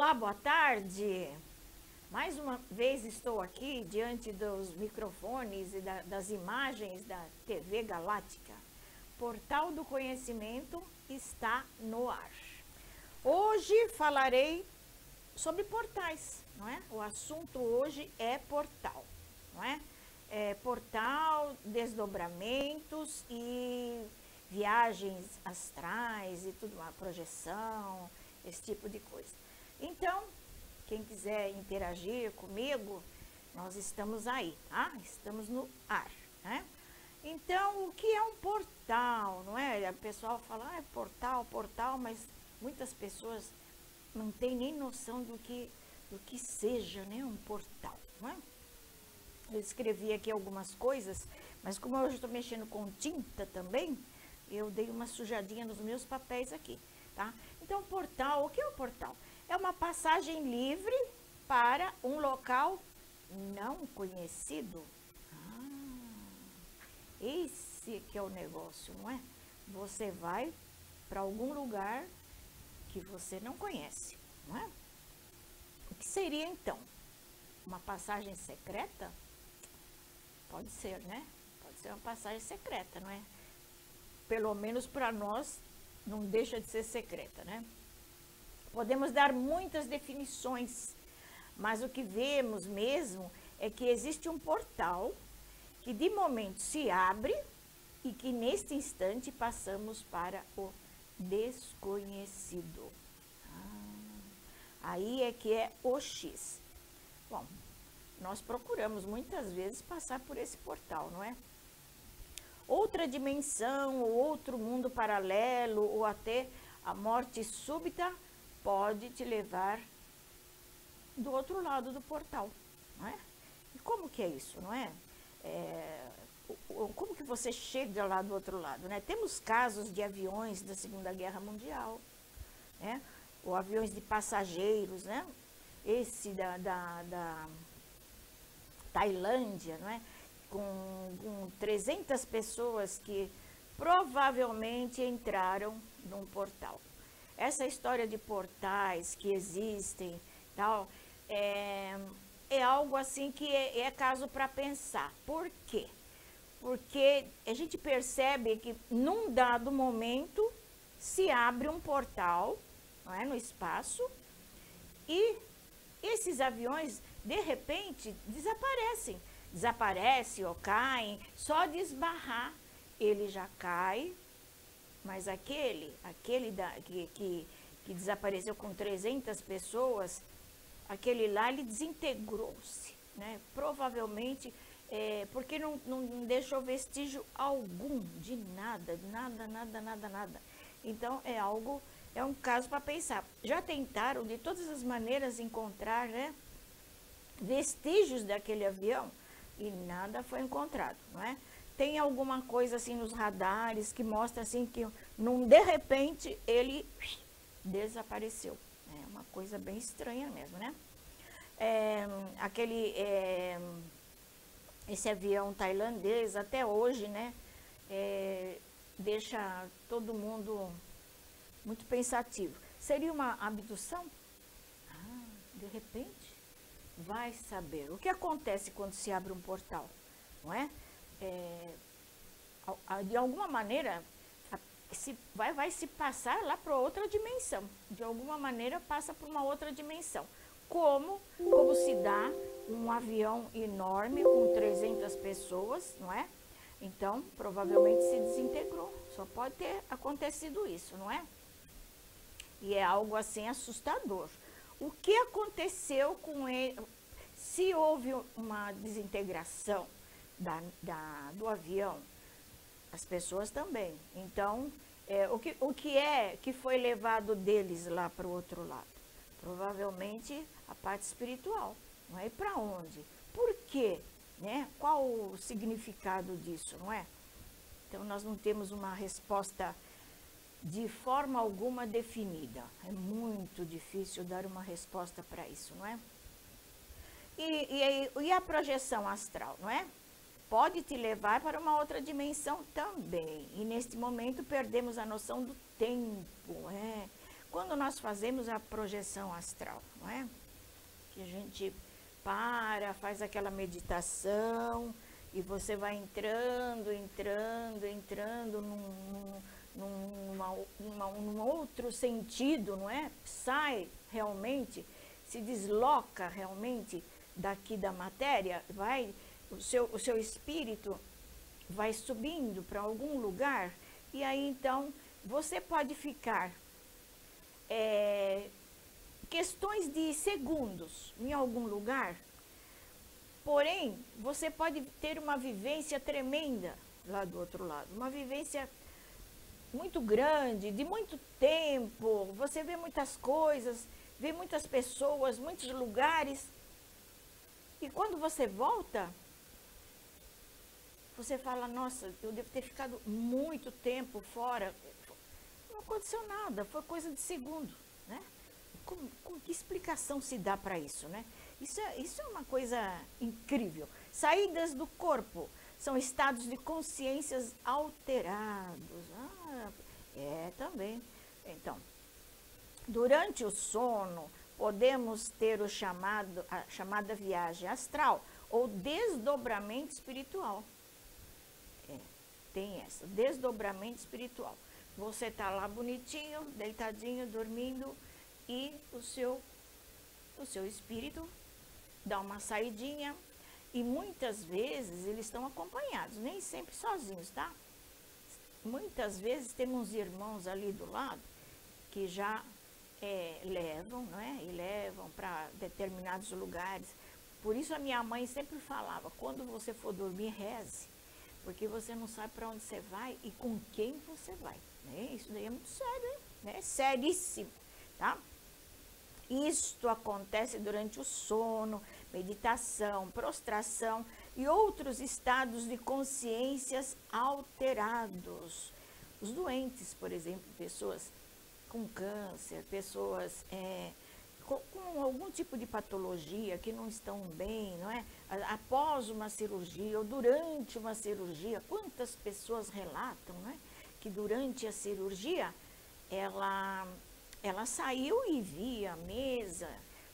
Olá, boa tarde. Mais uma vez estou aqui diante dos microfones e das imagens da TV Galáctica. Portal do Conhecimento está no ar. Hoje falarei sobre portais, não é? O assunto hoje é portal, não é? Portal, desdobramentos e viagens astrais e tudo, uma projeção, esse tipo de coisa. Então, quem quiser interagir comigo, nós estamos aí, tá? Estamos no ar, né? Então, o que é um portal, não é? O pessoal fala, portal, mas muitas pessoas não têm nem noção do que seja, né, um portal, não é? Eu escrevi aqui algumas coisas, mas como eu estou mexendo com tinta também, eu dei uma sujadinha nos meus papéis aqui, tá? Então, portal, o que é um portal? É uma passagem livre para um local não conhecido. Esse que é o negócio, não é? Você vai para algum lugar que você não conhece, não é? O que seria, então? Uma passagem secreta? Pode ser, né? Pode ser uma passagem secreta, não é? Pelo menos para nós, não deixa de ser secreta, né? Podemos dar muitas definições, mas o que vemos mesmo é que existe um portal que de momento se abre e que neste instante passamos para o desconhecido. Aí é que é o X. Bom, nós procuramos muitas vezes passar por esse portal, não é? Outra dimensão, ou outro mundo paralelo, ou até a morte súbita pode te levar do outro lado do portal, não é? E como que é isso, não é? Como que você chega lá do outro lado, né? Temos casos de aviões da Segunda Guerra Mundial, né? Ou aviões de passageiros, né? Esse da Tailândia, não é? Com 300 pessoas que provavelmente entraram num portal. Essa história de portais que existem, tal, é algo assim que é caso para pensar. Por quê? Porque a gente percebe que num dado momento se abre um portal, não é, no espaço, e esses aviões, de repente, desaparecem ou caem, só de esbarrar ele já cai, mas aquele que desapareceu com 300 pessoas, aquele lá, ele desintegrou-se, né? Provavelmente porque não deixou vestígio algum de nada. Então, é um caso para pensar. Já tentaram de todas as maneiras encontrar, né, vestígios daquele avião e nada foi encontrado, não é? Tem alguma coisa assim nos radares que mostra assim que de repente ele desapareceu. É uma coisa bem estranha mesmo, né? Esse avião tailandês até hoje, né, deixa todo mundo muito pensativo. Seria uma abdução? De repente, vai saber. O que acontece quando se abre um portal, não é? De alguma maneira, vai se passar lá para outra dimensão. De alguma maneira, passa por uma outra dimensão. Como se dá um avião enorme com 300 pessoas, não é? Então, provavelmente se desintegrou. Só pode ter acontecido isso, não é? E é algo assim assustador. O que aconteceu com ele? Se houve uma desintegração do avião, as pessoas também. Então, o que foi levado deles lá para o outro lado? Provavelmente a parte espiritual. Não é? E para onde? Por quê? Né? Qual o significado disso, não é? Então, nós não temos uma resposta de forma alguma definida. É muito difícil dar uma resposta para isso, não é? E a projeção astral, não é? Pode te levar para uma outra dimensão também. E neste momento perdemos a noção do tempo, quando nós fazemos a projeção astral, não é? Que a gente faz aquela meditação e você vai entrando num outro sentido, não é? Sai realmente, se desloca realmente daqui da matéria, o seu espírito vai subindo para algum lugar e aí então você pode ficar questões de segundos em algum lugar, porém você pode ter uma vivência tremenda lá do outro lado, uma vivência muito grande, de muito tempo, você vê muitas coisas, vê muitas pessoas, muitos lugares, e quando você volta, você fala, nossa, eu devo ter ficado muito tempo fora. Não aconteceu nada, foi coisa de segundo, né? Que explicação se dá para isso, né? Isso é uma coisa incrível. Saídas do corpo são estados de consciências alterados. Também. Então, durante o sono, podemos ter a chamada viagem astral ou desdobramento espiritual. Tem essa, desdobramento espiritual. Você está lá bonitinho, deitadinho, dormindo, e o seu espírito dá uma saidinha, e muitas vezes eles estão acompanhados, nem sempre sozinhos, tá? Muitas vezes tem uns irmãos ali do lado que já levam, não é? E levam para determinados lugares. Por isso a minha mãe sempre falava, quando você for dormir, reze, porque você não sabe para onde você vai e com quem você vai. Né? Isso daí é muito sério, hein? É seríssimo, tá? Isto acontece durante o sono, meditação, prostração e outros estados de consciências alterados. Os doentes, por exemplo, pessoas com câncer, pessoas com algum tipo de patologia que não estão bem, não é? Após uma cirurgia ou durante uma cirurgia, quantas pessoas relatam, não é? Que durante a cirurgia ela saiu e via a mesa,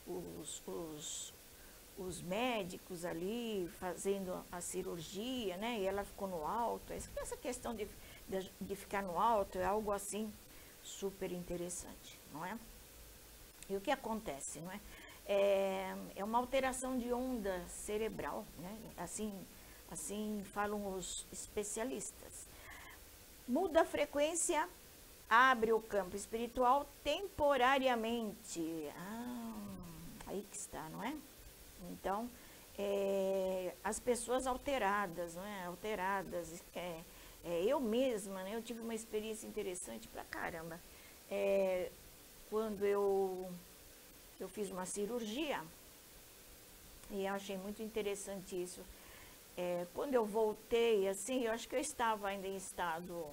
os médicos ali fazendo a cirurgia, né? E ela ficou no alto. Essa questão de ficar no alto é algo assim super interessante, não é? E o que acontece, não é? É uma alteração de onda cerebral, né? Assim falam os especialistas. Muda a frequência, abre o campo espiritual temporariamente. Aí que está, não é? Então, as pessoas alteradas, não é? Alteradas. Eu mesma, né? Eu tive uma experiência interessante pra caramba. Quando eu fiz uma cirurgia, e eu achei muito interessante isso. Quando eu voltei, assim, eu acho que eu estava ainda em estado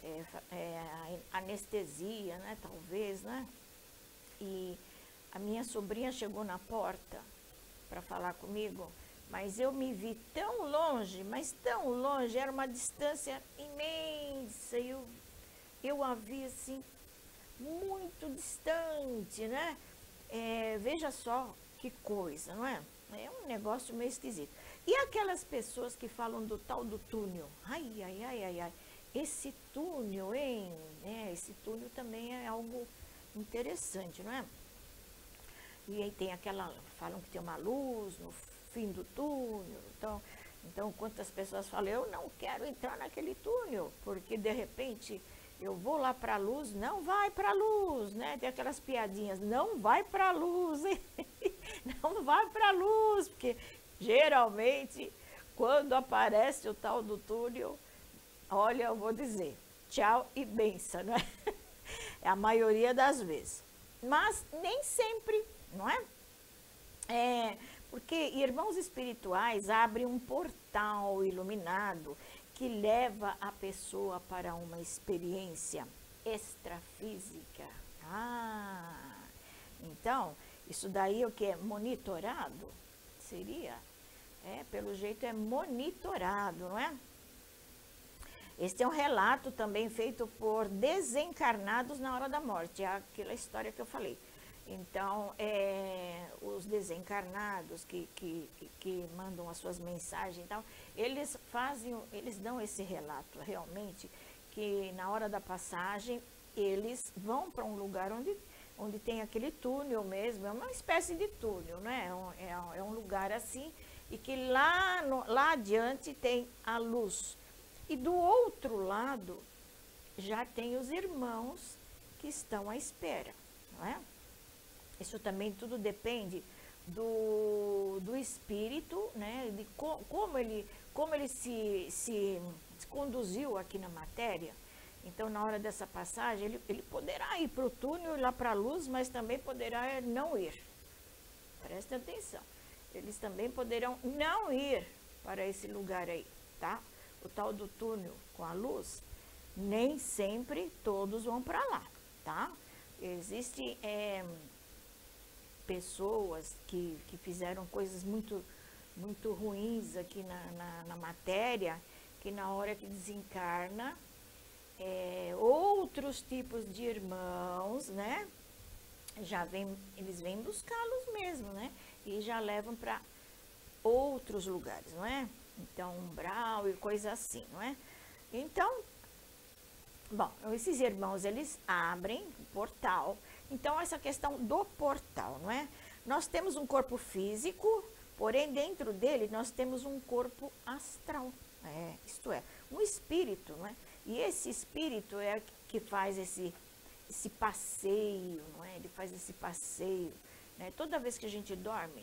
anestesia, né, talvez, né? E a minha sobrinha chegou na porta para falar comigo, mas eu me vi tão longe, mas tão longe, era uma distância imensa, eu a vi assim, muito distante, né? Veja só que coisa, não é? É um negócio meio esquisito. E aquelas pessoas que falam do tal do túnel? Ai. Esse túnel, hein? Esse túnel também é algo interessante, não é? E aí tem falam que tem uma luz no fim do túnel. Então quantas pessoas falam, eu não quero entrar naquele túnel, porque de repente eu vou lá para a luz, não vai para a luz, né? Tem aquelas piadinhas, não vai para a luz, hein? Não vai para a luz, porque geralmente quando aparece o tal do túnel, olha, eu vou dizer, tchau e benção, não é? É a maioria das vezes. Mas nem sempre, não é? Porque irmãos espirituais abrem um portal iluminado que leva a pessoa para uma experiência extrafísica. Então, isso daí o que é monitorado? Seria? Pelo jeito é monitorado, não é? Este é um relato também feito por desencarnados na hora da morte, é aquela história que eu falei. Então, os desencarnados que mandam as suas mensagens e tal, eles dão esse relato realmente, que na hora da passagem, eles vão para um lugar onde tem aquele túnel mesmo, é uma espécie de túnel, né? É um lugar assim, e que lá adiante tem a luz. E do outro lado, já tem os irmãos que estão à espera, não é? Isso também tudo depende do espírito, né? De como ele se conduziu aqui na matéria. Então, na hora dessa passagem, ele poderá ir para o túnel, lá para a luz, mas também poderá não ir. Preste atenção. Eles também poderão não ir para esse lugar aí, tá? O tal do túnel com a luz, nem sempre todos vão para lá, tá? Existem pessoas que fizeram coisas muito ruins aqui na matéria, que na hora que desencarna, outros tipos de irmãos, né? Eles vêm buscá-los mesmo, né? E já levam para outros lugares, não é? Então, umbral e coisa assim, não é? Então, bom, esses irmãos, eles abrem o portal. Então, essa questão do portal, não é? Nós temos um corpo físico, porém, dentro dele, nós temos um corpo astral. Isto é, um espírito, não é? E esse espírito é que faz esse passeio, não é? Ele faz esse passeio, né? Toda vez que a gente dorme,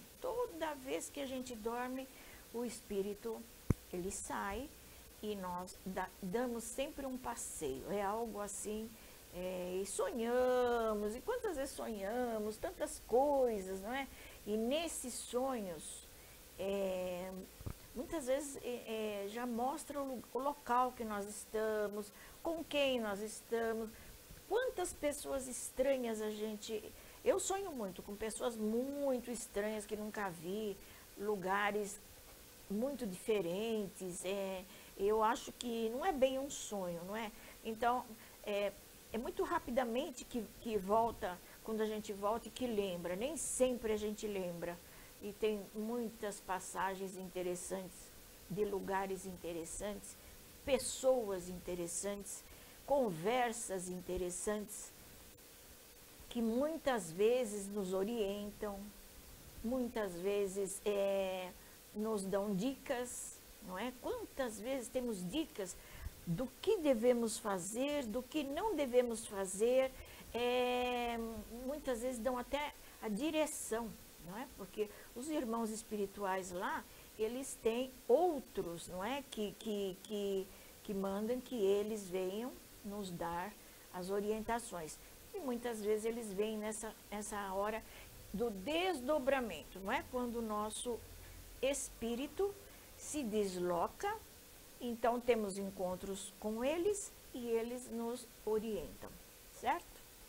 o espírito, ele sai e nós damos sempre um passeio. É algo assim, e sonhamos, e quantas vezes sonhamos, tantas coisas, não é? E nesses sonhos, muitas vezes já mostra o local que nós estamos, com quem nós estamos, quantas pessoas estranhas eu sonho muito com pessoas muito estranhas que nunca vi, lugares muito diferentes, eu acho que não é bem um sonho, não é? Então, é muito rapidamente que volta, quando a gente volta e que lembra, nem sempre a gente lembra. E tem muitas passagens interessantes, de lugares interessantes, pessoas interessantes, conversas interessantes, que muitas vezes nos orientam, muitas vezes nos dão dicas, não é? Quantas vezes temos dicas do que devemos fazer, do que não devemos fazer, muitas vezes dão até a direção, não é? Porque os irmãos espirituais lá, eles têm outros, não é? Que mandam que eles venham nos dar as orientações. E muitas vezes eles vêm nessa hora do desdobramento, não é? Quando o nosso espírito se desloca, então temos encontros com eles e eles nos orientam, certo?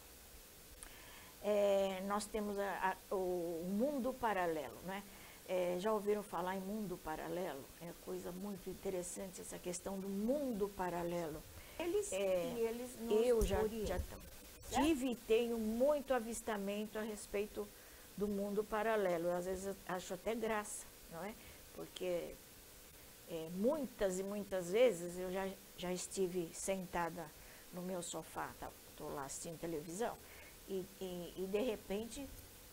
Nós temos o mundo paralelo, né? Já ouviram falar em mundo paralelo? É coisa muito interessante essa questão do mundo paralelo. Eles nos orientam. Tive e tenho muito avistamento a respeito do mundo paralelo. Às vezes eu acho até graça, não é? Porque muitas e muitas vezes eu já estive sentada no meu sofá, estou lá assistindo televisão, e de repente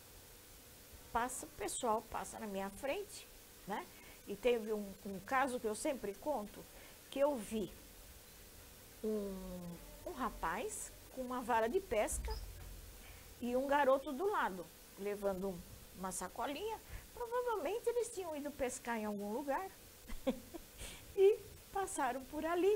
o pessoal passa na minha frente, né? E teve um caso que eu sempre conto, que eu vi um rapaz com uma vara de pesca e um garoto do lado, levando uma sacolinha. Provavelmente eles tinham ido pescar em algum lugar e passaram por ali.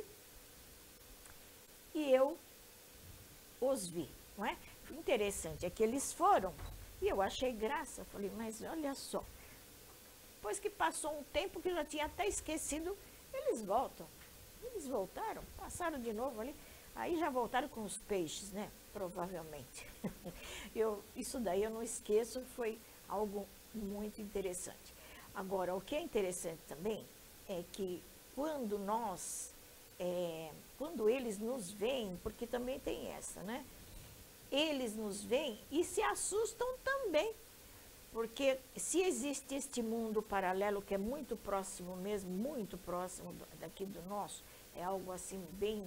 E eu os vi, não é? O interessante é que eles foram e eu achei graça. Falei, mas olha só, depois que passou um tempo que eu já tinha até esquecido, eles voltam. Eles voltaram, passaram de novo ali. Aí já voltaram com os peixes, né? Provavelmente. Isso daí eu não esqueço, foi algo muito interessante. Agora, o que é interessante também é que quando nós quando eles nos veem, porque também tem essa, né? Eles nos veem e se assustam também. Porque se existe este mundo paralelo, que é muito próximo mesmo, muito próximo daqui do nosso, é algo assim bem...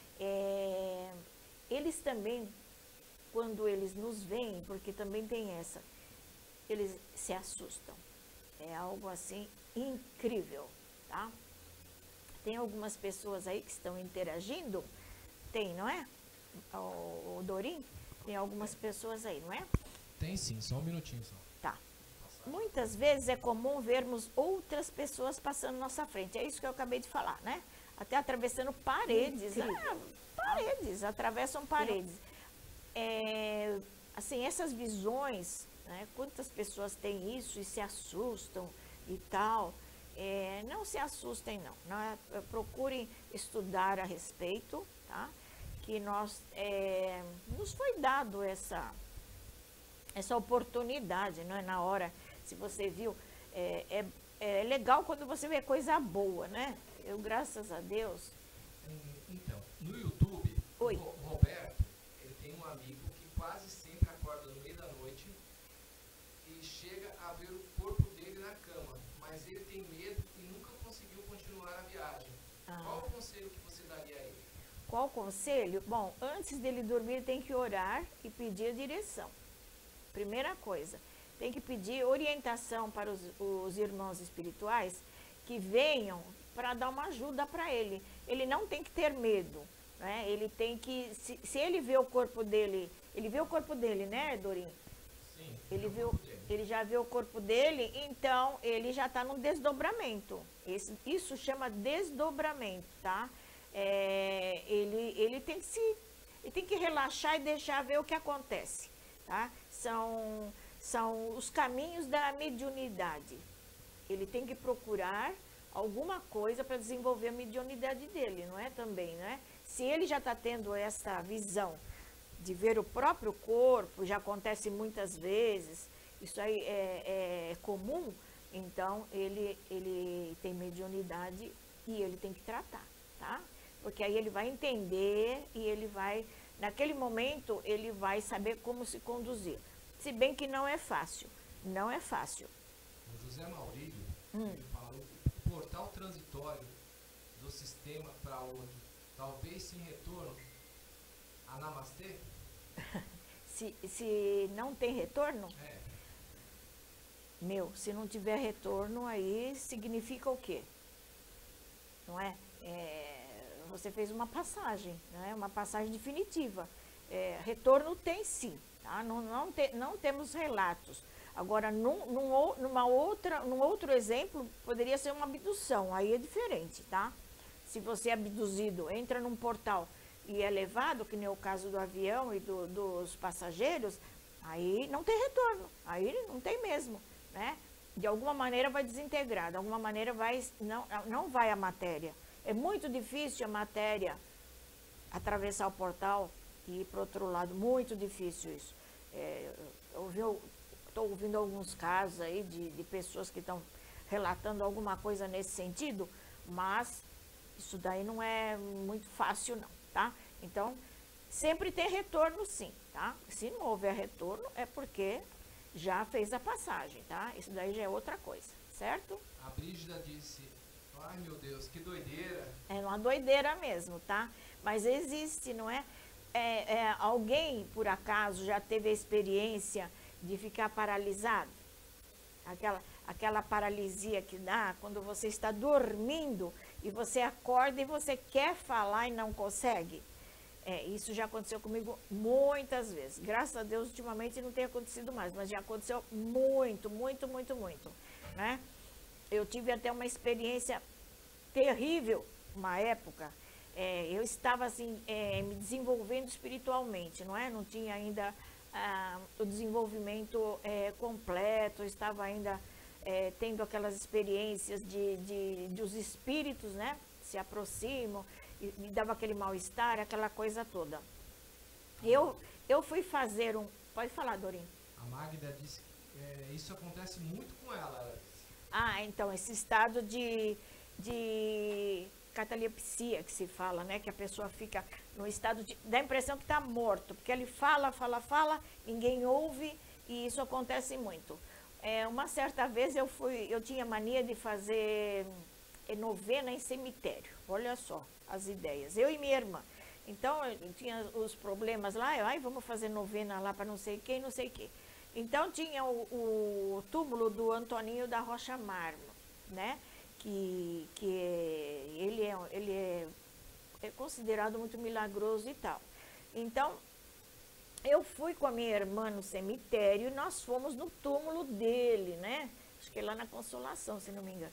eles também, quando eles nos veem, porque também tem essa, eles se assustam. É algo assim incrível, tá? Tem algumas pessoas aí que estão interagindo? Tem, não é? O Dorim? Tem algumas pessoas aí, não é? Tem sim, só um minutinho só. Tá. Muitas vezes é comum vermos outras pessoas passando na nossa frente. É isso que eu acabei de falar, né? Até atravessando paredes. Paredes, atravessam paredes. Assim, essas visões, né? Quantas pessoas têm isso e se assustam e tal. Não se assustem, não. Procurem estudar a respeito, tá? Que nos foi dado essa oportunidade, não é? Na hora, se você viu, é legal quando você vê coisa boa, né? Eu, graças a Deus... Então, no YouTube, Oi. O Roberto, ele tem um amigo que quase sempre acorda no meio da noite e chega a ver o corpo dele na cama, mas ele tem medo e nunca conseguiu continuar a viagem. Qual o conselho que você daria a ele? Qual o conselho? Bom, antes dele dormir, ele tem que orar e pedir a direção. Primeira coisa, tem que pedir orientação para os irmãos espirituais que venham para dar uma ajuda para ele. Ele não tem que ter medo, né? Ele tem que, se ele vê o corpo dele, ele vê o corpo dele, né, Dorim? Sim. Ele já vê o corpo dele, então ele já está no desdobramento. Isso chama desdobramento, tá? Ele tem que relaxar e deixar ver o que acontece, tá? São os caminhos da mediunidade. Ele tem que procurar alguma coisa para desenvolver a mediunidade dele, não é? Também, não é? Se ele já está tendo essa visão de ver o próprio corpo, já acontece muitas vezes, isso aí é comum, então ele tem mediunidade e ele tem que tratar, tá? Porque aí ele vai entender e ele vai, naquele momento, ele vai saber como se conduzir. Se bem que não é fácil, não é fácil. O José Maurílio, ele falou que o portal transitório do sistema para outro, talvez sem retorno, a Namastê? Se não tem retorno? Se não tiver retorno, aí significa o quê? Não é? Você fez uma passagem, né? Uma passagem definitiva. Retorno tem sim, tá? Não temos relatos. Agora, num outro exemplo, poderia ser uma abdução, aí é diferente, tá? Se você é abduzido, entra num portal e é levado, que nem o caso do avião e dos passageiros, aí não tem retorno, aí não tem mesmo, né? De alguma maneira vai desintegrar, de alguma maneira não vai a matéria. É muito difícil a matéria atravessar o portal e ir para o outro lado, muito difícil isso. Estou ouvindo alguns casos aí de pessoas que estão relatando alguma coisa nesse sentido, mas isso daí não é muito fácil não, tá? Então, sempre tem retorno sim, tá? Se não houver retorno, é porque já fez a passagem, tá? Isso daí já é outra coisa, certo? A Brígida disse, ai meu Deus, que doideira. É uma doideira mesmo, tá? Mas existe, não é? Alguém, por acaso, já teve a experiência de ficar paralisado? Aquela paralisia que dá quando você está dormindo e você acorda e você quer falar e não consegue. Isso já aconteceu comigo muitas vezes. Graças a Deus, ultimamente não tem acontecido mais, mas já aconteceu muito, muito, muito, muito, né? Eu tive até uma experiência terrível, uma época. Eu estava assim, me desenvolvendo espiritualmente, não é? Não tinha ainda o desenvolvimento completo, eu estava ainda tendo aquelas experiências de os espíritos, né? Se aproximam, e me dava aquele mal-estar, aquela coisa toda. Eu fui fazer Pode falar, Dorim. A Magda disse que isso acontece muito com ela. Então, esse estado de catalepsia que se fala, né? Que a pessoa fica no estado de... dá a impressão que está morto, porque ele fala, ninguém ouve, e isso acontece muito. Uma certa vez eu tinha mania de fazer novena em cemitério, olha só as ideias, eu e minha irmã. Então, eu tinha os problemas lá, vamos fazer novena lá para não sei quem, não sei o quê. Então, tinha o túmulo do Antoninho da Rocha Mármore, né? Que ele é considerado muito milagroso e tal. Então, eu fui com a minha irmã no cemitério e nós fomos no túmulo dele, né? Acho que é lá na Consolação, se não me engano.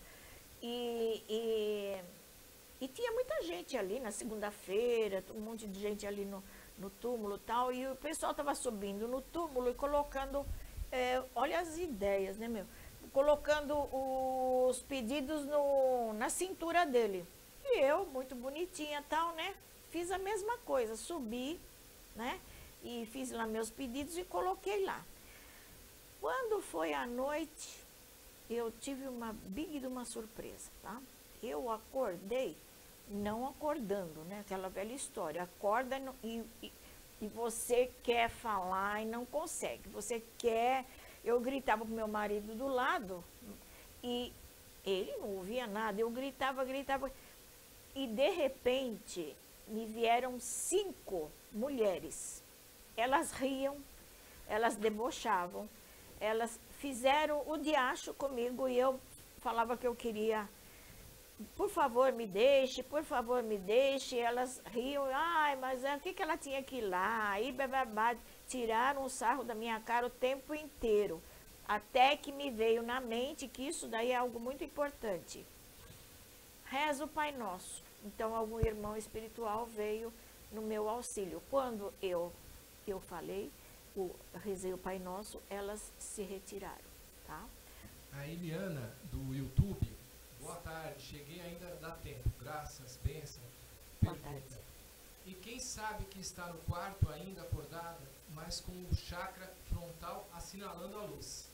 E tinha muita gente ali na segunda-feira, um monte de gente ali no túmulo e tal, e o pessoal estava subindo no túmulo e colocando, olha as ideias, né, meu? Colocando os pedidos na cintura dele. E eu, muito bonitinha e tal, né? Fiz a mesma coisa, subi, né? E fiz lá meus pedidos e coloquei lá. Quando foi à noite, eu tive uma big de uma surpresa, tá? Eu acordei, não acordando, né? Aquela velha história, acorda e você quer falar e não consegue. Você quer... Eu gritava pro meu marido do lado e ele não ouvia nada. Eu gritava e de repente me vieram 5 mulheres. Elas riam, elas debochavam, elas fizeram o diacho comigo e eu falava que eu queria, por favor me deixe, por favor me deixe. Elas riam, mas o que ela tinha que ir lá? Aí, tiraram um sarro da minha cara o tempo inteiro, até que me veio na mente que isso daí é algo muito importante. Reza o Pai Nosso. Então, algum irmão espiritual veio no meu auxílio. Quando eu falei, rezei o Pai Nosso, elas se retiraram, tá? A Eliana, do YouTube, boa tarde, cheguei ainda dá tempo, graças, bênção. Boa tarde. E quem sabe que está no quarto ainda acordada, mas com o chakra frontal assinalando a luz?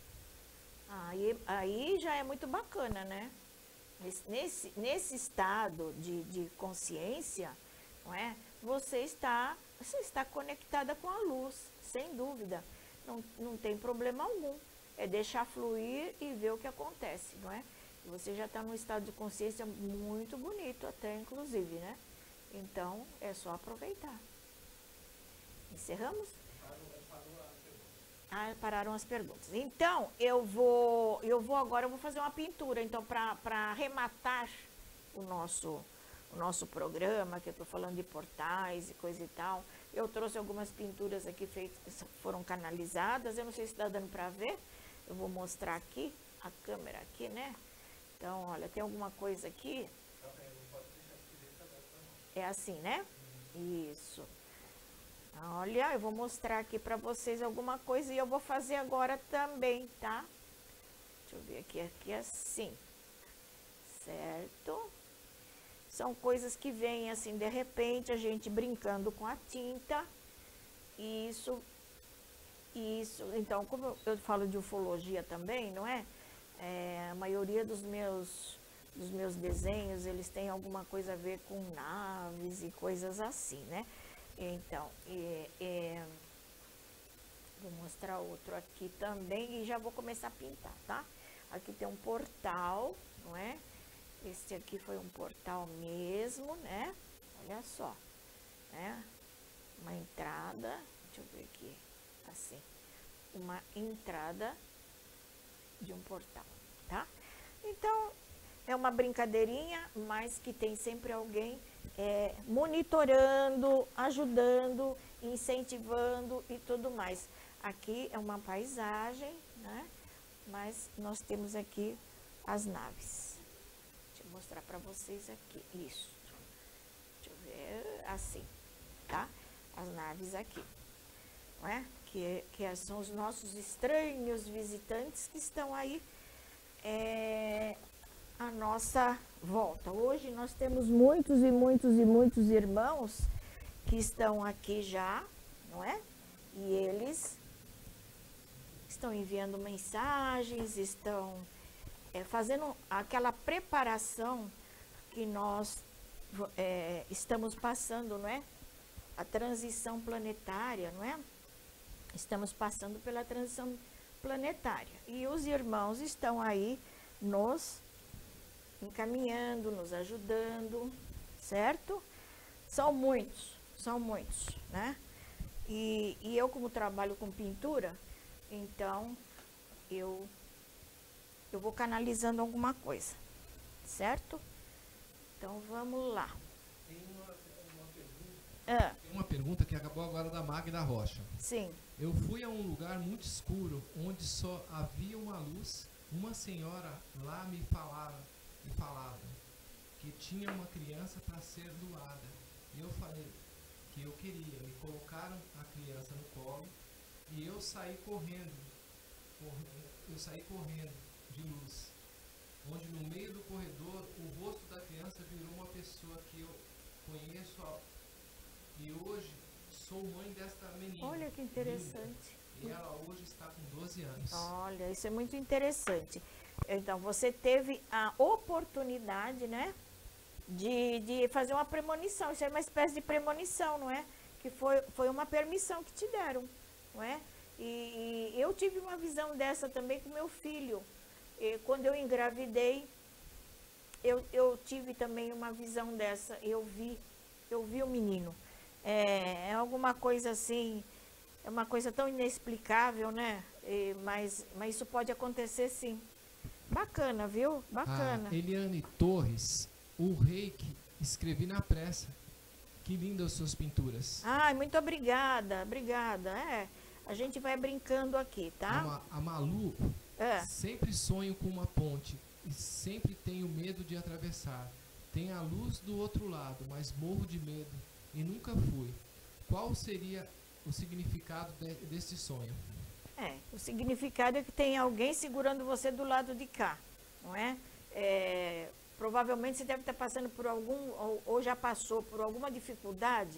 Aí já é muito bacana, né? Nesse estado de consciência, não é? Você está conectada com a luz, sem dúvida. Não tem problema algum. É deixar fluir e ver o que acontece, não é? Você já está num estado de consciência muito bonito até, inclusive, né? Então, é só aproveitar. Encerramos? Pararam as perguntas. Então, eu vou agora fazer uma pintura. Então, para arrematar o nosso programa, que eu estou falando de portais e coisa e tal, eu trouxe algumas pinturas aqui feitas, foram canalizadas. Eu não sei se está dando para ver. Eu vou mostrar aqui, a câmera aqui, né? Então, olha, tem alguma coisa aqui. É assim, né? Isso. Olha, eu vou mostrar aqui para vocês alguma coisa e eu vou fazer agora também, tá? Deixa eu ver aqui é assim. Certo? São coisas que vêm assim, de repente, a gente brincando com a tinta. Isso. Então, como eu falo de ufologia também, não é? A maioria dos meus desenhos, eles têm alguma coisa a ver com naves e coisas assim, né? Então, vou mostrar outro aqui também e já vou começar a pintar, tá? Aqui tem um portal, não é? Esse aqui foi um portal mesmo, né? Olha só, né? Uma entrada, deixa eu ver aqui, assim, uma entrada de um portal, tá? Então, é uma brincadeirinha, mas que tem sempre alguém monitorando, ajudando, incentivando e tudo mais. Aqui é uma paisagem, né? Mas nós temos aqui as naves. Deixa eu mostrar para vocês aqui. Isso. Deixa eu ver, assim, tá? As naves aqui, não é? Que são os nossos estranhos visitantes que estão aí à nossa volta. Hoje nós temos muitos irmãos que estão aqui já, não é? E eles estão enviando mensagens, estão fazendo aquela preparação que nós estamos passando, não é? A transição planetária, não é? Estamos passando pela transição planetária. E os irmãos estão aí nos encaminhando, nos ajudando, certo? São muitos, né? E eu, como trabalho com pintura, então eu vou canalizando alguma coisa, certo? Então vamos lá. Tem uma pergunta. Ah, Tem uma pergunta que acabou agora da Magda Rocha. sim. Eu fui a um lugar muito escuro, onde só havia uma luz. Uma senhora lá me falava que tinha uma criança para ser doada. E eu falei que eu queria. Me colocaram a criança no colo e eu saí correndo. Eu saí correndo de luz. Onde no meio do corredor o rosto da criança virou uma pessoa que eu conheço e hoje sou mãe desta menina. Olha que interessante. Linda, e ela hoje está com 12 anos. Olha, isso é muito interessante. Então, você teve a oportunidade, né, de fazer uma premonição. Isso é uma espécie de premonição, não é? Que foi uma permissão que te deram, não é? E eu tive uma visão dessa também com meu filho. E quando eu engravidei, eu tive também uma visão dessa. Eu vi o menino. É alguma coisa assim, é uma coisa tão inexplicável, né? Mas isso pode acontecer sim. Bacana, viu? Bacana. Eliane Torres, o reiki, escrevi na pressa. Que lindas suas pinturas. Ai, muito obrigada, obrigada. A gente vai brincando aqui, tá? A Malu, sempre sonho com uma ponte e sempre tenho medo de atravessar. Tem a luz do outro lado, mas morro de medo e nunca fui. Qual seria o significado desse sonho? O significado é que tem alguém segurando você do lado de cá, não é? Provavelmente você deve estar passando por ou já passou por alguma dificuldade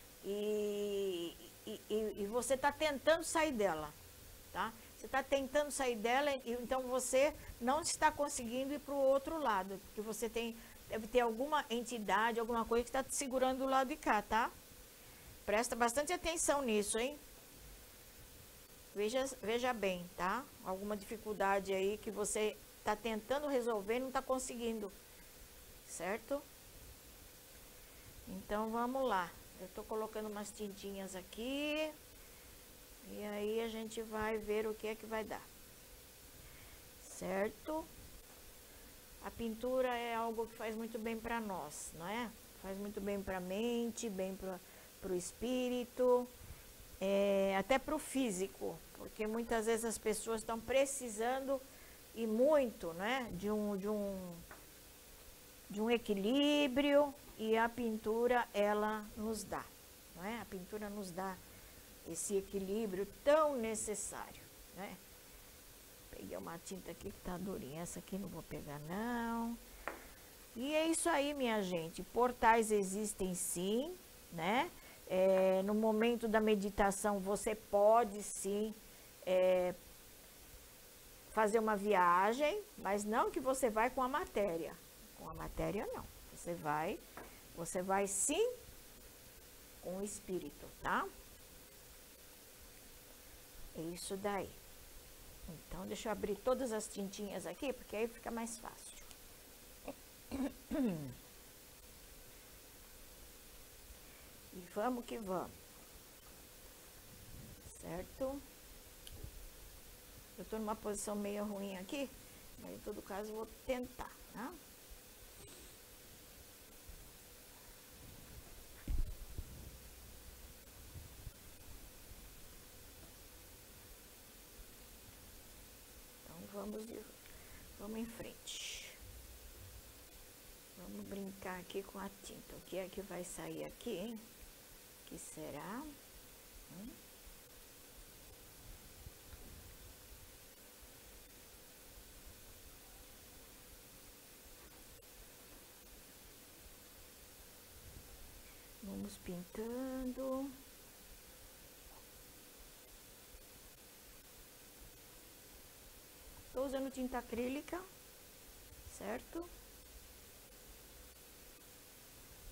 e você está tentando sair dela, tá? Você está tentando sair dela, então você não está conseguindo ir para o outro lado, porque você deve ter alguma entidade, alguma coisa que está te segurando do lado de cá, tá? Presta bastante atenção nisso, hein? Veja bem, tá? Alguma dificuldade aí que você está tentando resolver e não está conseguindo, certo? Então, vamos lá. Eu estou colocando umas tintinhas aqui. E aí a gente vai ver o que é que vai dar. Certo? A pintura é algo que faz muito bem para nós, não é? Faz muito bem para a mente, bem para o espírito, até para o físico. Porque muitas vezes as pessoas estão precisando e muito, né, de um equilíbrio, e a pintura, ela nos dá, não é? A pintura nos dá esse equilíbrio tão necessário, né? Peguei uma tinta aqui que tá durinha, essa aqui não vou pegar não. E é isso aí, minha gente, portais existem sim, né? No momento da meditação você pode sim fazer uma viagem, mas não que você vai com a matéria. Com a matéria não. Você vai sim com o espírito, tá? É isso daí. Então, deixa eu abrir todas as tintinhas aqui, porque aí fica mais fácil. E vamos que vamos. Certo? Eu tô numa posição meio ruim aqui, mas em todo caso eu vou tentar, tá? Vamos em frente. Vamos brincar aqui com a tinta. O que é que vai sair aqui, hein? O que será? Vamos pintando. Estou usando tinta acrílica, certo?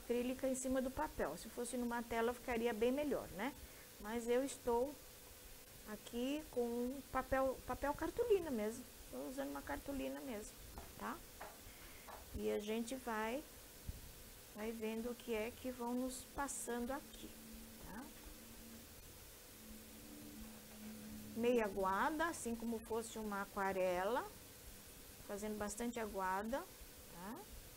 acrílica em cima do papel. Se fosse numa tela ficaria bem melhor, né? Mas eu estou aqui com papel cartolina mesmo. Estou usando uma cartolina mesmo, tá? E a gente vai vendo o que é que vão nos passando aqui, tá? Meia aguada, assim como fosse uma aquarela, fazendo bastante aguada, tá?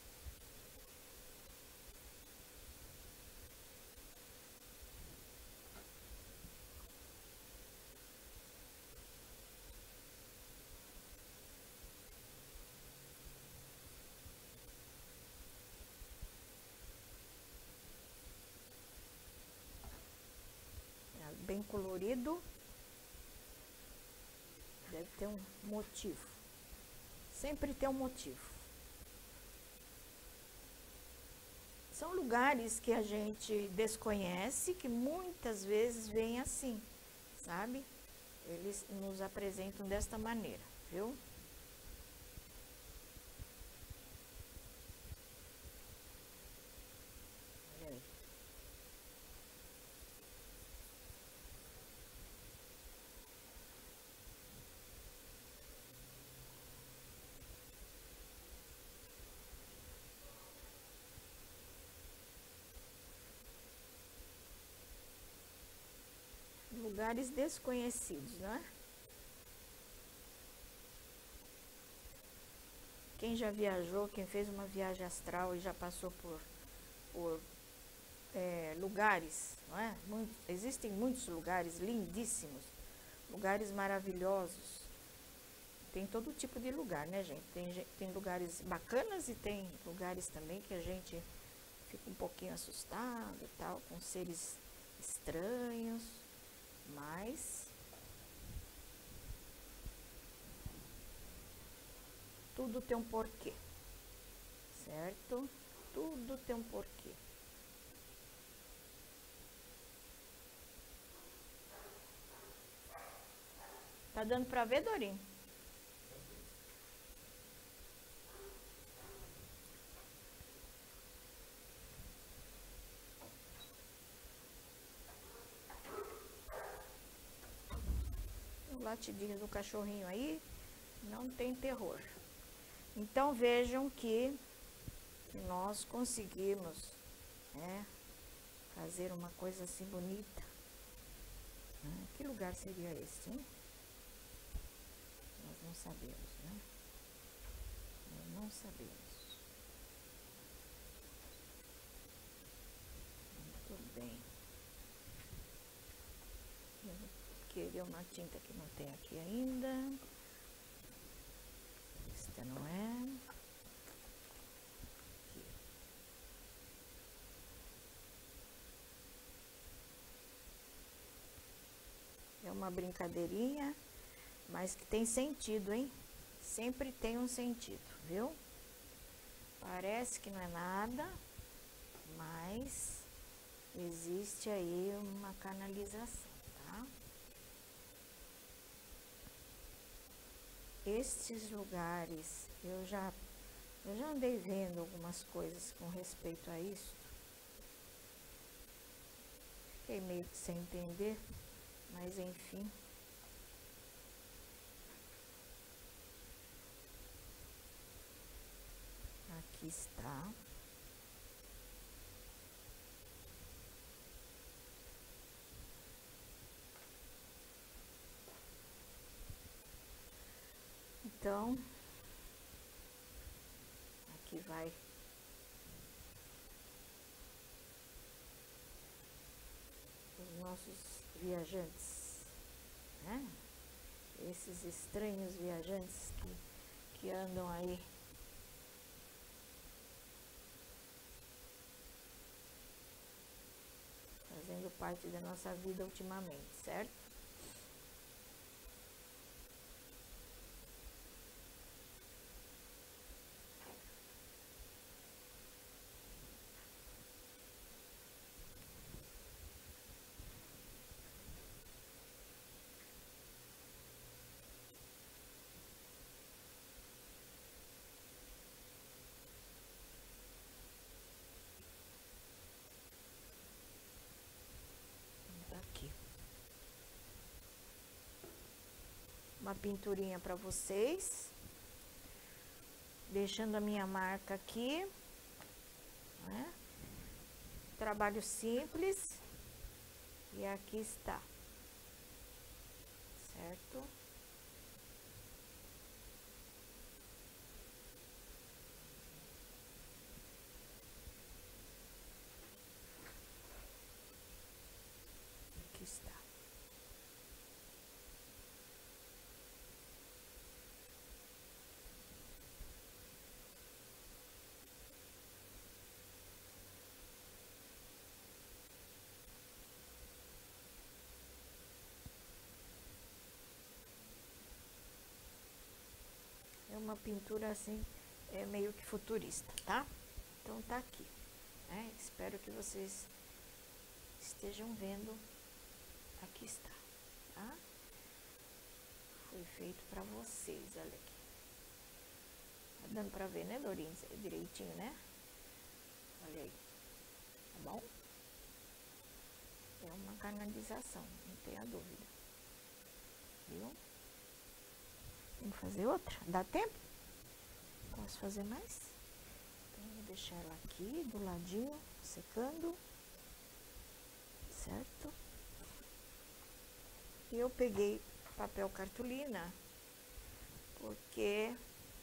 Bem colorido, deve ter um motivo, sempre tem um motivo. São lugares que a gente desconhece, que muitas vezes vêm assim, sabe? Eles nos apresentam desta maneira, viu? Olha aí. Lugares desconhecidos, né? Quem já viajou, quem fez uma viagem astral e já passou por lugares, não é? Existem muitos lugares lindíssimos, lugares maravilhosos. Tem todo tipo de lugar, né, gente? Tem lugares bacanas e tem lugares também que a gente fica um pouquinho assustado e tal, com seres estranhos, mas tudo tem um porquê, certo? Tudo tem um porquê. Tá dando pra ver, Dorinho? O latidinho do cachorrinho aí não tem terror. Então vejam que nós conseguimos, né, fazer uma coisa assim bonita. Que lugar seria esse, hein? Nós não sabemos, né? Nós não sabemos. Muito bem. Eu vou querer uma tinta que não tem aqui ainda. Esta não é. Aqui. É uma brincadeirinha, mas que tem sentido, hein? Sempre tem um sentido, viu? Parece que não é nada, mas existe aí uma canalização, tá? Estes lugares, eu já andei vendo algumas coisas com respeito a isso. Fiquei meio que sem entender, mas enfim. Aqui está. Então, aqui vai os nossos viajantes, né? Esses estranhos viajantes que andam aí fazendo parte da nossa vida ultimamente, certo? uma pinturinha para vocês. Deixando a minha marca aqui. Né? Trabalho simples. E aqui está. Certo? Aqui está. É uma pintura assim, meio que futurista, tá? Então tá aqui, né? Espero que vocês estejam vendo. Aqui está, tá? Foi feito para vocês, olha aqui. Tá dando para ver, né, Dorinha? Direitinho, né? Olha aí, tá bom? É uma canalização, não tenha dúvida. Viu? Vamos fazer outra? Dá tempo? Posso fazer mais? Então, vou deixar ela aqui, do ladinho, secando. Certo? E eu peguei papel cartolina, porque...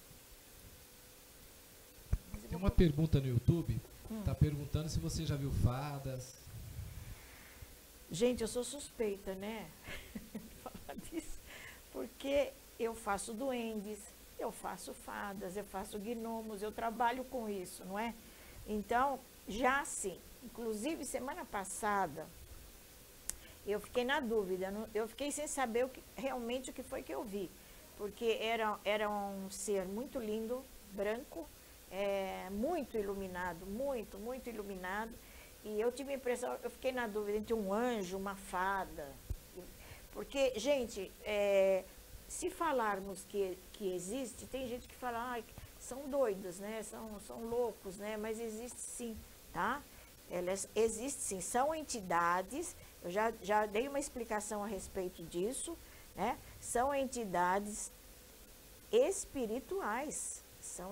Tem uma pergunta no YouTube, tá perguntando se você já viu fadas. Gente, eu sou suspeita, né? Falar disso, porque eu faço duendes, eu faço fadas, eu faço gnomos, eu trabalho com isso, não é? Então, já sim, inclusive semana passada, eu fiquei na dúvida, eu fiquei sem saber realmente o que foi que eu vi, porque era um ser muito lindo, branco, muito iluminado, muito iluminado, e eu tive a impressão, eu fiquei na dúvida entre um anjo, uma fada, porque, gente, se falarmos que existe, tem gente que fala, são doidos, né, são loucos, né, mas existe sim, tá? Elas existem sim, são entidades, eu já dei uma explicação a respeito disso, né, são entidades espirituais,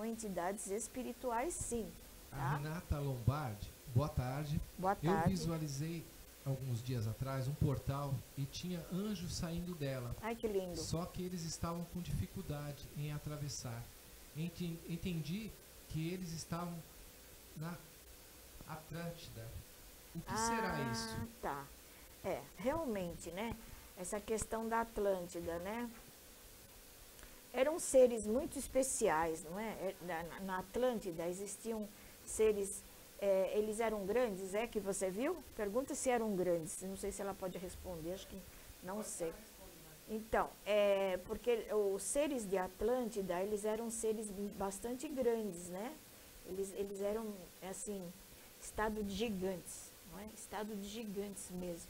sim. Tá? A Renata Lombardi, boa tarde. Boa tarde. Eu visualizei alguns dias atrás um portal e tinha anjos saindo dela. Ai, que lindo. Só que eles estavam com dificuldade em atravessar. Entendi que eles estavam na Atlântida. O que será isso? Tá. Realmente, né? Essa questão da Atlântida, né? Eram seres muito especiais, não é? Na Atlântida existiam seres, eles eram grandes, que você viu? Pergunta se eram grandes, não sei se ela pode responder, acho que não sei. Então, porque os seres de Atlântida, eles eram seres bastante grandes, né? Eles eram, assim, estado de gigantes, não é? Estado de gigantes mesmo.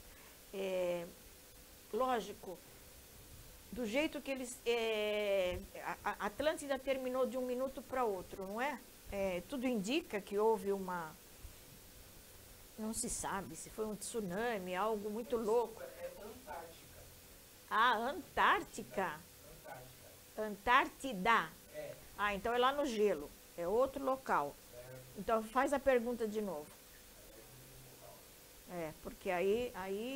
Lógico, do jeito que eles... a Atlântida terminou de um minuto para outro, não é? Tudo indica que houve uma... Não se sabe se foi um tsunami, algo muito louco. É Antártica. Antártica? Antártida. Então é lá no gelo, é outro local. Então faz a pergunta de novo. Porque aí...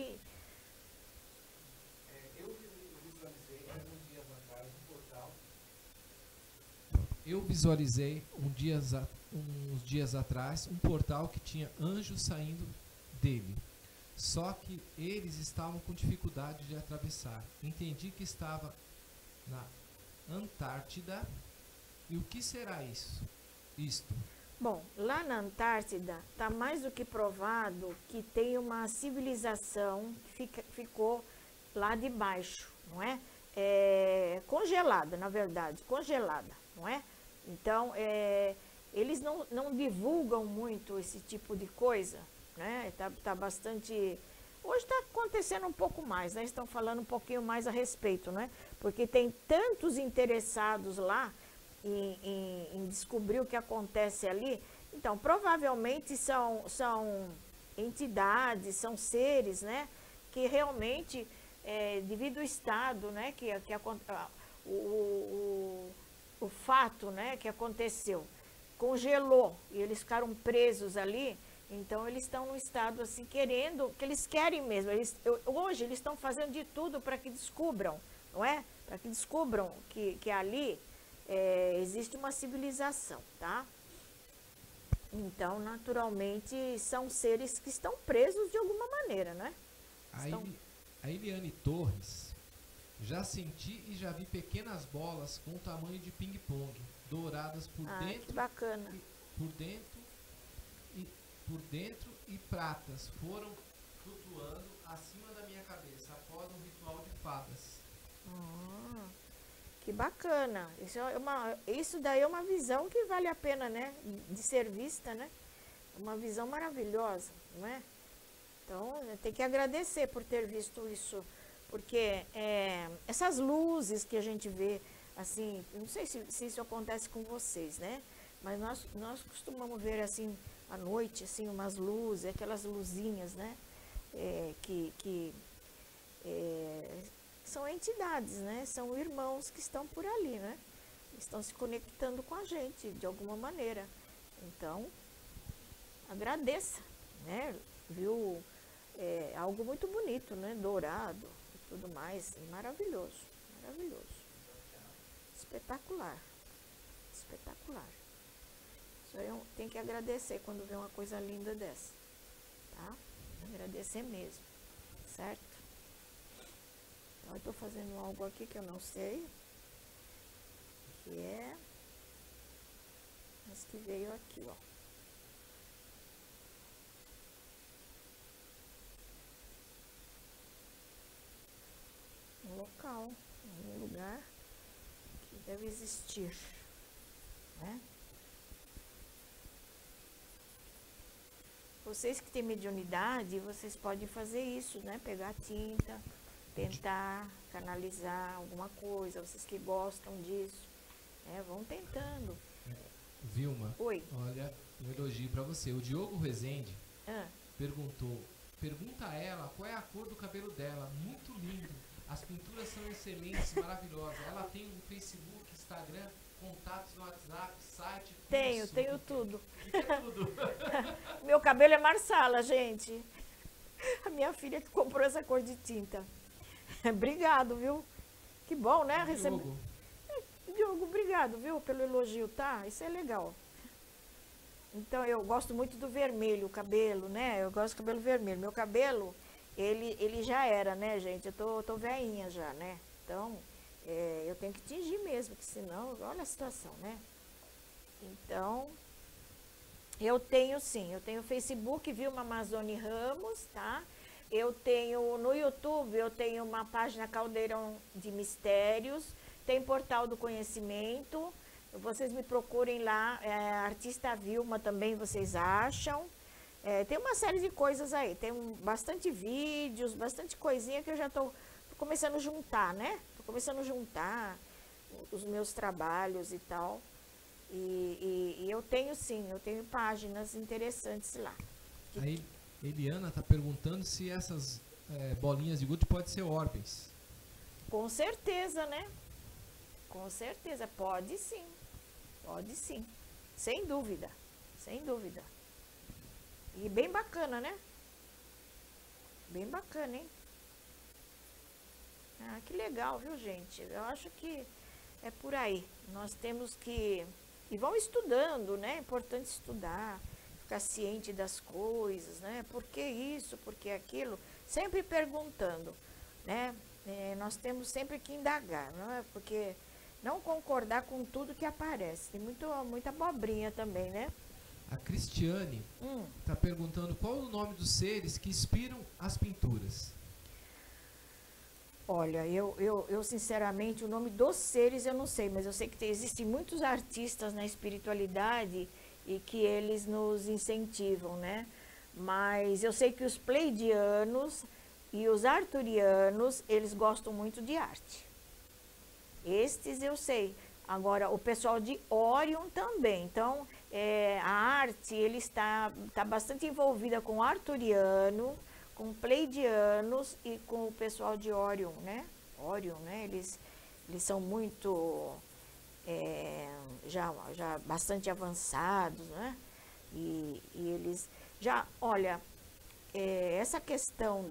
Eu visualizei uns dias atrás um portal que tinha anjos saindo dele. Só que eles estavam com dificuldade de atravessar. Entendi que estava na Antártida. E o que será isto? Bom, lá na Antártida está mais do que provado que tem uma civilização que ficou lá debaixo, não é? Congelada, na verdade, congelada, não é? Então, eles não divulgam muito esse tipo de coisa, né? Tá bastante... Hoje está acontecendo um pouco mais, né? Estão falando um pouquinho mais a respeito, né? Porque tem tantos interessados lá em descobrir o que acontece ali. Então, provavelmente são entidades, são seres, né? Que realmente, devido ao estado, né? o fato, né, que aconteceu. Congelou e eles ficaram presos ali, então eles estão no estado assim, querendo, que eles querem mesmo. Hoje eles estão fazendo de tudo para que descubram, não é? Para que descubram que ali existe uma civilização, tá? Então, naturalmente, são seres que estão presos de alguma maneira, né? A Eliane Torres, já senti e já vi pequenas bolas com o tamanho de ping-pong, douradas por dentro. Que bacana. Por dentro e pratas foram flutuando acima da minha cabeça após um ritual de fadas. Que bacana. Isso daí é uma visão que vale a pena, né? De ser vista, né? Uma visão maravilhosa, não é? Então, tem que agradecer por ter visto isso, porque essas luzes que a gente vê, assim, não sei se isso acontece com vocês, né? Mas nós costumamos ver, assim, à noite, assim, umas luzes, aquelas luzinhas, né? São entidades, né? São irmãos que estão por ali, né? Estão se conectando com a gente, de alguma maneira. Então, agradeça, né? Viu? Algo muito bonito, né? Dourado e tudo mais. Maravilhoso, maravilhoso. Espetacular, espetacular. Isso aí tem que agradecer quando vê uma coisa linda dessa, tá? Agradecer mesmo, certo? Então, eu estou fazendo algo aqui que eu não sei, mas que veio aqui, ó. Um local, um lugar que deve existir, né? Vocês que têm mediunidade, vocês podem fazer isso, né? Pegar tinta, tentar canalizar alguma coisa, vocês que gostam disso, né? Vão tentando. Vilma, Oi. Olha, um elogio para você. O Diogo Rezende pergunta a ela qual é a cor do cabelo dela. Muito lindo. As pinturas são excelentes, maravilhosas. Ela tem um Facebook, Instagram, contatos no WhatsApp, site. Tenho tudo. Tudo. Meu cabelo é marsala, gente. A minha filha que comprou essa cor de tinta. Obrigado, viu? Que bom, né? Diogo, obrigado, viu, pelo elogio, tá? Isso é legal. Então, eu gosto muito do vermelho, o cabelo, né? Eu gosto do cabelo vermelho. Meu cabelo, ele já era, né, gente? Eu tô velhinha já, né? Então, eu tenho que tingir mesmo, porque senão, olha a situação, né? Então, eu tenho Facebook, Vilma Amazone Ramos, tá? Eu tenho, no YouTube, eu tenho uma página Caldeirão de Mistérios, tem Portal do Conhecimento, vocês me procurem lá, Artista Vilma também vocês acham. Tem uma série de coisas aí, tem bastante vídeos, bastante coisinha que eu já estou começando a juntar, né? Estou começando a juntar os meus trabalhos e tal. E eu tenho eu tenho páginas interessantes lá. Aí, Eliana está perguntando se essas bolinhas de gude podem ser orbes. Com certeza, né? Com certeza, pode sim. Pode sim. Sem dúvida. Sem dúvida. E bem bacana, né? Bem bacana, hein? Ah, que legal, viu, gente? Eu acho que é por aí. Nós temos que... E vão estudando, né? É importante estudar, ficar ciente das coisas, né? Por que isso, por que aquilo? Sempre perguntando, né? Nós temos sempre que indagar, não é? Porque não concordar com tudo que aparece. Tem muita abobrinha também, né? A Cristiane está perguntando qual o nome dos seres que inspiram as pinturas. Olha, eu sinceramente, o nome dos seres eu não sei, mas eu sei que existem muitos artistas na espiritualidade e que eles nos incentivam, né? Mas eu sei que os pleidianos e os arturianos, eles gostam muito de arte. Estes eu sei. Agora, o pessoal de Órion também. Então, a arte, ele está bastante envolvida com arturiano, com pleidianos e com o pessoal de Órion, né? Órion, né? eles são muito, já bastante avançados, né? E eles já, olha, essa questão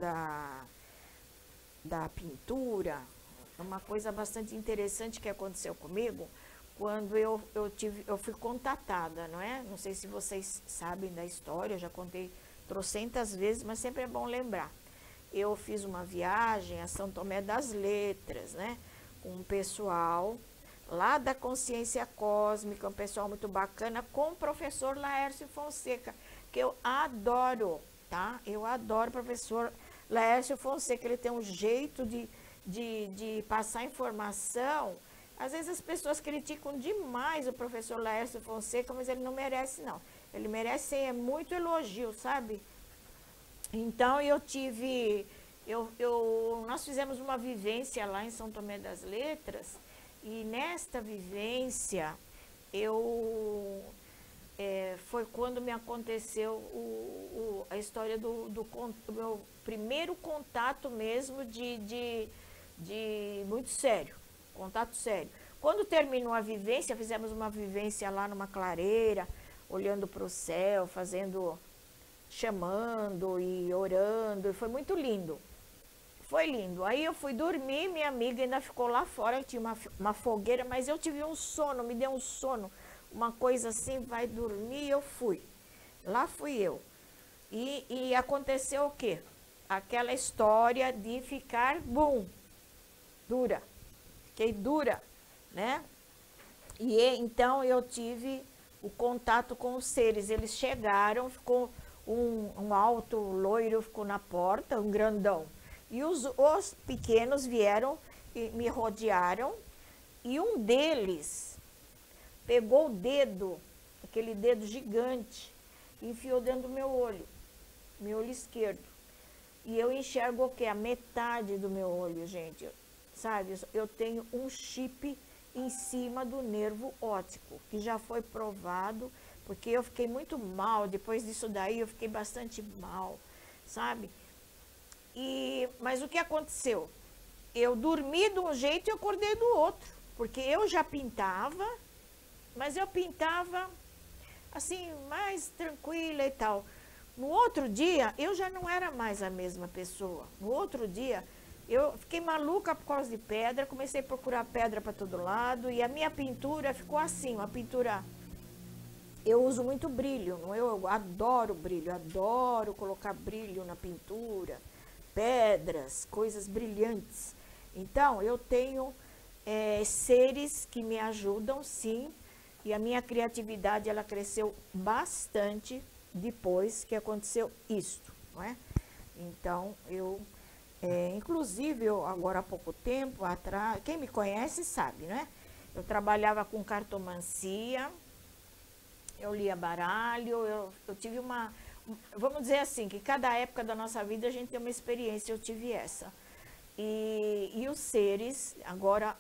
da pintura é uma coisa bastante interessante que aconteceu comigo quando eu fui contatada, não é? Não sei se vocês sabem da história, eu já contei trocentas vezes, mas sempre é bom lembrar. Eu fiz uma viagem a São Tomé das Letras, né? Com um pessoal lá da Consciência Cósmica, um pessoal muito bacana, com o professor Laércio Fonseca, que eu adoro, tá? Eu adoro o professor Laércio Fonseca, ele tem um jeito de passar informação. Às vezes as pessoas criticam demais o professor Laércio Fonseca, mas ele não merece, não. Ele merece muito elogio, sabe? Então nós fizemos uma vivência lá em São Tomé das Letras, e nesta vivência foi quando me aconteceu a história do meu primeiro contato mesmo de muito sério, contato sério. Quando terminou a vivência, fizemos uma vivência lá numa clareira, olhando para o céu, chamando e orando, e foi muito lindo. Foi lindo. Aí eu fui dormir, minha amiga ainda ficou lá fora, tinha uma fogueira, mas eu tive um sono, me deu um sono, uma coisa assim, vai dormir, eu fui. Lá fui eu. E aconteceu o quê? Aquela história de ficar, dura. Fiquei dura, né? E então eu tive o contato com os seres. Eles chegaram, ficou um alto loiro, ficou na porta, um grandão. E os pequenos vieram e me rodearam, e um deles pegou o dedo, aquele dedo gigante, e enfiou dentro do meu olho esquerdo. E eu enxergo o quê? A metade do meu olho, gente. Sabe, eu tenho um chip em cima do nervo óptico, que já foi provado, porque eu fiquei muito mal, depois disso daí eu fiquei bastante mal, sabe? Mas o que aconteceu? Eu dormi de um jeito e acordei do outro, porque eu já pintava, mas eu pintava assim, mais tranquila e tal. No outro dia, eu já não era mais a mesma pessoa. No outro dia, eu fiquei maluca por causa de pedra, comecei a procurar pedra para todo lado, e a minha pintura ficou assim, uma pintura... Eu uso muito brilho, não? Eu adoro brilho, adoro colocar brilho na pintura, pedras, coisas brilhantes. Então, eu tenho seres que me ajudam, sim, e a minha criatividade, ela cresceu bastante depois que aconteceu isto, não é? Então, inclusive, agora há pouco tempo atrás, quem me conhece sabe, né? Eu trabalhava com cartomancia, eu lia baralho, eu tive vamos dizer assim, que cada época da nossa vida a gente tem uma experiência, eu tive essa. E os seres, agora,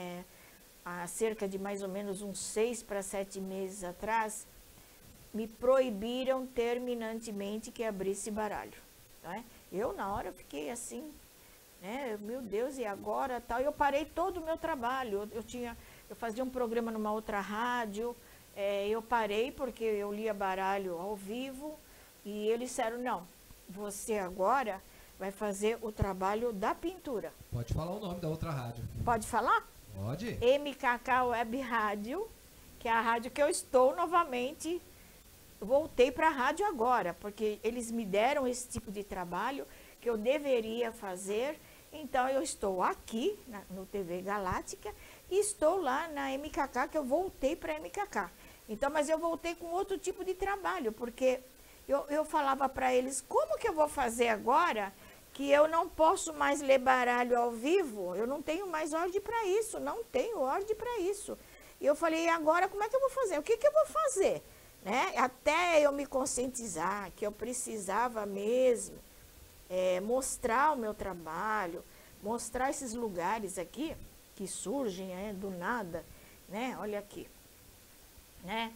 há cerca de mais ou menos uns 6 para 7 meses atrás, me proibiram terminantemente que abrisse baralho. Não é? Eu, na hora, fiquei assim, né? Meu Deus, e agora? Tal. Eu parei todo o meu trabalho. Eu fazia um programa numa outra rádio, eu parei porque eu lia baralho ao vivo, e eles disseram, não, você agora vai fazer o trabalho da pintura. Pode falar o nome da outra rádio. Pode falar? Pode. MKK Web Rádio, que é a rádio que eu estou novamente. Voltei para a rádio agora, porque eles me deram esse tipo de trabalho que eu deveria fazer. Então, eu estou aqui no TV Galáctica e estou lá na MKK, que eu voltei para a MKK. Então, mas eu voltei com outro tipo de trabalho, porque eu falava para eles, como que eu vou fazer agora que eu não posso mais ler baralho ao vivo? Eu não tenho mais ordem para isso, não tenho ordem para isso. E eu falei, e agora como é que eu vou fazer? O que eu vou fazer? Né? Até eu me conscientizar que eu precisava mesmo mostrar o meu trabalho, mostrar esses lugares aqui que surgem do nada, né? Olha aqui, né?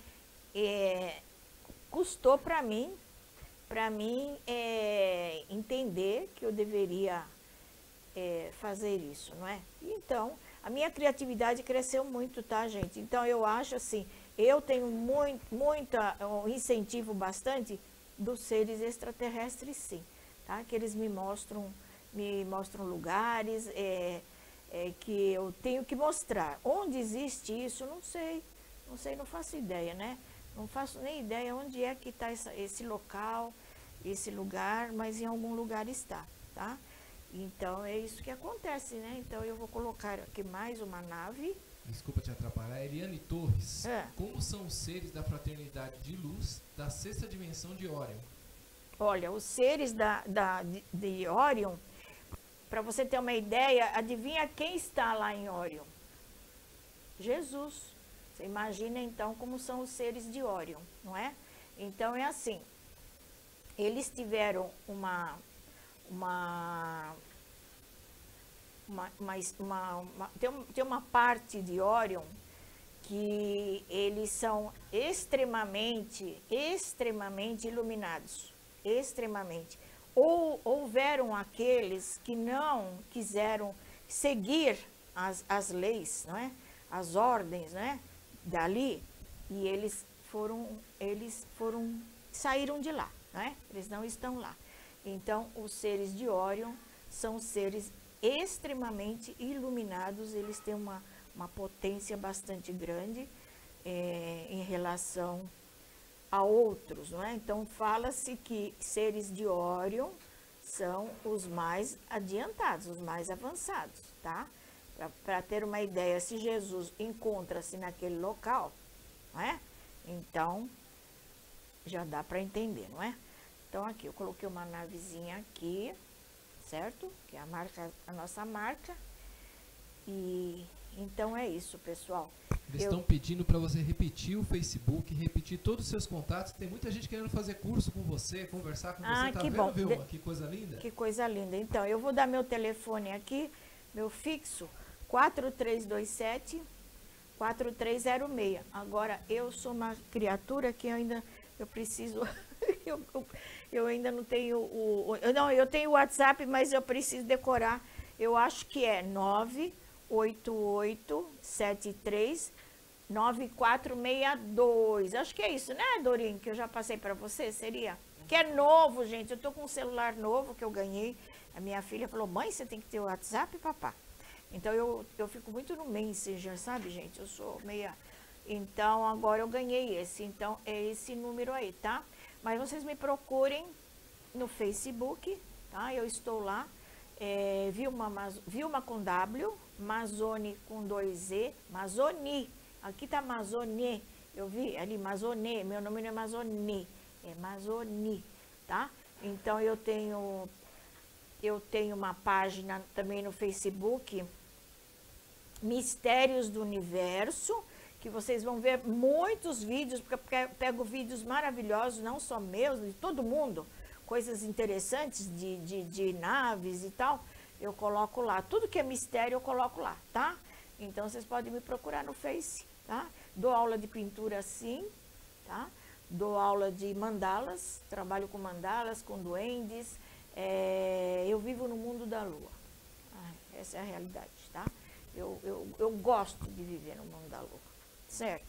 Custou para mim entender que eu deveria fazer isso, não é? Então, a minha criatividade cresceu muito, tá, gente? Então, eu acho assim, eu tenho um incentivo bastante dos seres extraterrestres, sim, tá? Que eles me mostram lugares que eu tenho que mostrar. Onde existe isso, não sei, não faço ideia, né? Não faço nem ideia onde é que está esse local, esse lugar, mas em algum lugar está, tá? Então, é isso que acontece, né? Então, eu vou colocar aqui mais uma nave. Desculpa te atrapalhar. Eliane Torres. É. Como são os seres da fraternidade de luz da sexta dimensão de Orion? Olha, os seres de Orion, para você ter uma ideia, adivinha quem está lá em Orion? Jesus. Você imagina, então, como são os seres de Orion, não é? Então, é assim, eles tiveram tem uma parte de Orion que eles são extremamente iluminados, extremamente. Houveram aqueles que não quiseram seguir as leis, não é? As ordens, não é? Dali, e saíram de lá, não é? Eles não estão lá. Então, os seres de Orion são seres extremamente iluminados, eles têm uma potência bastante grande em relação a outros, não é? Então, fala-se que seres de Orion são os mais adiantados, os mais avançados, tá? Para ter uma ideia, se Jesus encontra-se naquele local, não é? Então, já dá para entender, não é? Então, aqui, eu coloquei uma navezinha aqui, certo? Que é a nossa marca. E então é isso, pessoal. Eles estão pedindo para você repetir o Facebook, repetir todos os seus contatos. Tem muita gente querendo fazer curso com você, conversar com você. Tá que vendo, bom. Vilma? Que coisa linda. Que coisa linda. Então, eu vou dar meu telefone aqui, meu fixo, 4327-4306. Agora, eu sou uma criatura que eu preciso... eu ainda não tenho eu tenho o WhatsApp, mas eu preciso decorar. Eu acho que é 988739462. Acho que é isso, né, Dorinho? Que eu já passei para você, seria? Que é novo, gente. Eu tô com um celular novo que eu ganhei. A minha filha falou: mãe, você tem que ter o WhatsApp, papá. Então, eu fico muito no Messenger, sabe, gente? Eu sou meia... Então, agora eu ganhei esse. Então, é esse número aí, tá? Mas vocês me procurem no Facebook, tá? Eu estou lá. Vilma com W, Mazone com 2E, Mazoni. Aqui tá Mazone. Eu vi ali, Mazone. Meu nome não é Mazone, é Mazoni, tá? Então, eu tenho uma página também no Facebook, Mistérios do Universo, que vocês vão ver muitos vídeos, porque eu pego vídeos maravilhosos, não só meus, de todo mundo, coisas interessantes de naves e tal, eu coloco lá. Tudo que é mistério eu coloco lá, tá? Então, vocês podem me procurar no Face, tá? Dou aula de pintura sim, tá? Dou aula de mandalas, trabalho com mandalas, com duendes. Eu vivo no mundo da lua. Essa é a realidade, tá? Eu gosto de viver no mundo da lua. Certo?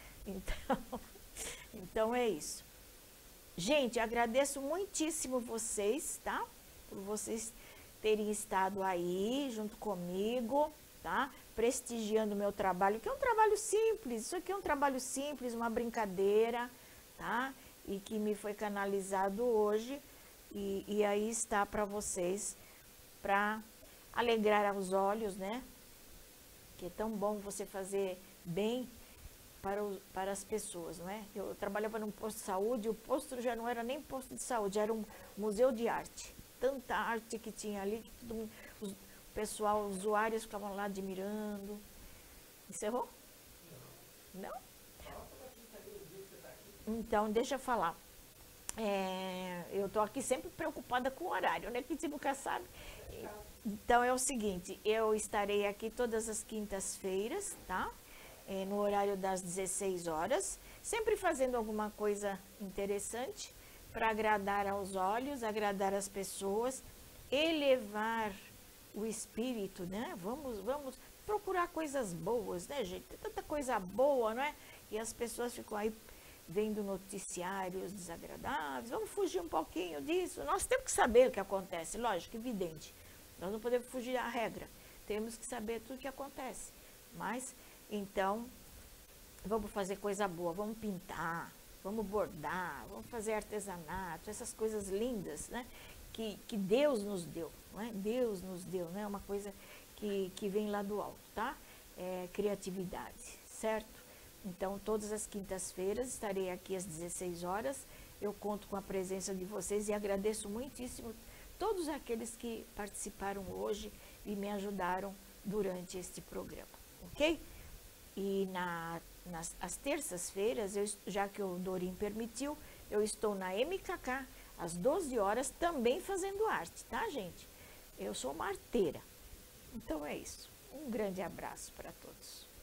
Então é isso. Gente, agradeço muitíssimo vocês, tá? Por vocês terem estado aí junto comigo, tá? Prestigiando o meu trabalho, que é um trabalho simples. Isso aqui é um trabalho simples, uma brincadeira, tá? E que me foi canalizado hoje. E aí está para vocês, para alegrar os olhos, né? Que é tão bom você fazer bem para as pessoas, não é? Eu trabalhava num posto de saúde, o posto já não era nem posto de saúde, era um museu de arte. Tanta arte que tinha ali, que o pessoal, os usuários ficavam lá admirando. Encerrou? Não? Então, deixa eu falar. Eu estou aqui sempre preocupada com o horário, né? Que você nunca sabe. Então, é o seguinte, eu estarei aqui todas as quintas-feiras, tá? No horário das 16 horas, sempre fazendo alguma coisa interessante para agradar aos olhos, agradar as pessoas, elevar o espírito, né? Vamos procurar coisas boas, né, gente? Tem tanta coisa boa, não é? E as pessoas ficam aí vendo noticiários desagradáveis. Vamos fugir um pouquinho disso. Nós temos que saber o que acontece, lógico, evidente. Nós não podemos fugir da regra. Temos que saber tudo o que acontece. Mas, então, vamos fazer coisa boa, vamos pintar, vamos bordar, vamos fazer artesanato, essas coisas lindas, né? Que Deus nos deu, não é? Deus nos deu, né? Uma coisa que vem lá do alto, tá? Criatividade, certo? Então, todas as quintas-feiras estarei aqui às 16 horas. Eu conto com a presença de vocês e agradeço muitíssimo todos aqueles que participaram hoje e me ajudaram durante este programa, ok? E às terças-feiras, já que o Dorim permitiu, eu estou na MKK às 12 horas também fazendo arte, tá, gente? Eu sou uma arteira. Então é isso. Um grande abraço para todos.